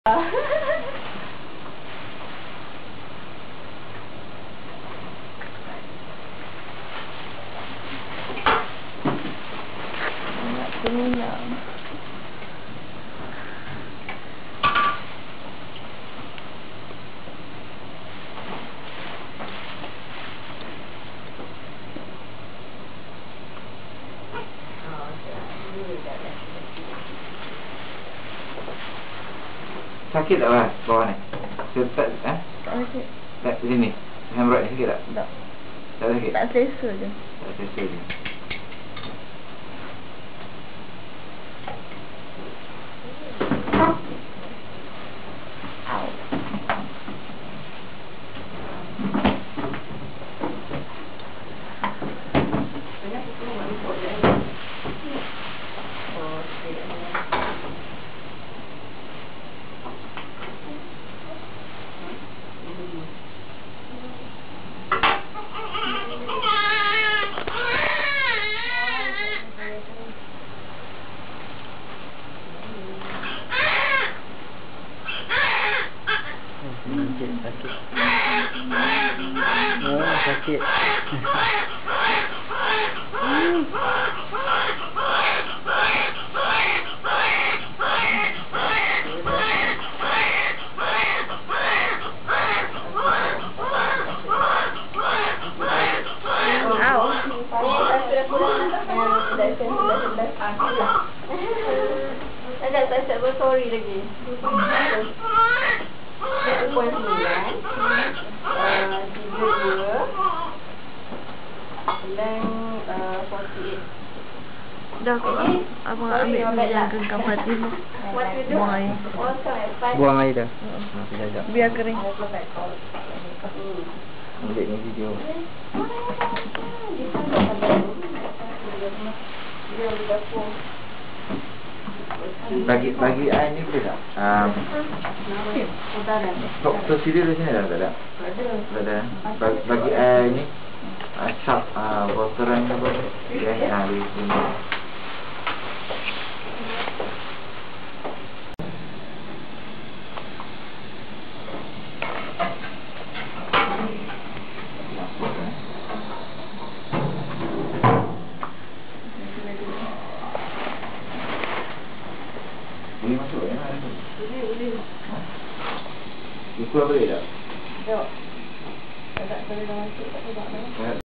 Pulang. Sakit tak bawah ni? Tak, Tak sakit. Tak, sini. Hemorrhoid ni sakit tak? Tak. Tak sakit? Tak selesa je. Tak selesa je. Au. Sakit. Oh, sakit. Tak bersorry lagi. 1.9 32 length 48. Dah kok. Abang ambil yang genggam hati tu. Buang air. Buang air dah. Biar kering. Ambil ni video. Bagi air ni boleh tak? Prosedur di sini dah tak ada? Tak ada. Bagi air ni sharp wateran ni boleh. Ya, di sini. Boleh masuk ya? Boleh. Ikut boleh tak? Tak boleh masuk, tak boleh masuk.